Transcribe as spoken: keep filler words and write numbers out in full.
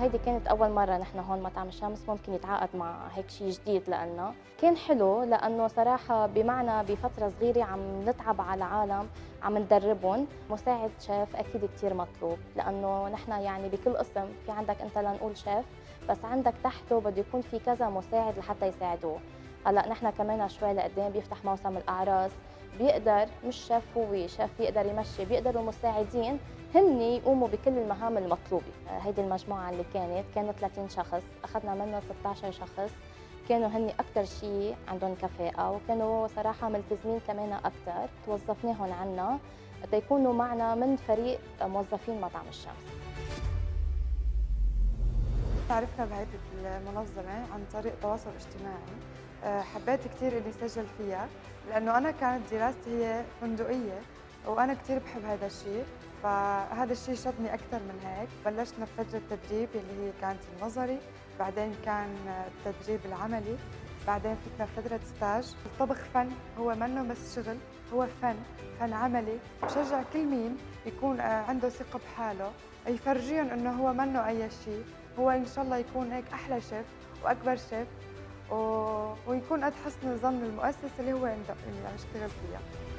هيدي كانت أول مرة نحن هون مطعم الشمس ممكن يتعاقد مع هيك شيء جديد لنا. كان حلو لأنه صراحة بمعنى بفترة صغيرة عم نتعب على عالم عم ندربهم. مساعد شيف أكيد كتير مطلوب، لأنه نحن يعني بكل قسم في عندك أنت لنقول شيف، بس عندك تحته بده يكون في كذا مساعد لحتى يساعدوه. هلا نحن كمان شوي لقدام بيفتح موسم الأعراس، بيقدر مش شيف هو شيف يقدر يمشي، بيقدروا المساعدين هن يقوموا بكل المهام المطلوبة. هيدي المجموعة اللي كانت كانوا ثلاثين شخص، أخذنا منهم ستة عشر شخص، كانوا هن أكثر شيء عندهم كفاءة وكانوا صراحة ملتزمين كمان أكثر. توظفناهم عنا تيكونوا معنا من فريق موظفين مطعم الشمس. عرفنا بهيدي المنظمة عن طريق تواصل اجتماعي. أه، حبيت كثير إني سجل فيها لأنه أنا كانت دراستي هي فندقية وأنا كثير بحب هذا الشيء، فهذا الشيء شدني أكثر من هيك. بلشنا بفترة تدريب اللي هي كانت النظري، بعدين كان التدريب العملي، بعدين فتنا فترة ستاج. الطبخ فن، هو منه بس شغل، هو فن، فن عملي. بشجع كل مين يكون عنده ثقة بحاله يفرجيهم إنه هو منه أي شيء، هو إن شاء الله يكون هيك أحلى شيف وأكبر شيف و... ويكون قد حسن ظن المؤسسة اللي هو عم يشتغل فيها.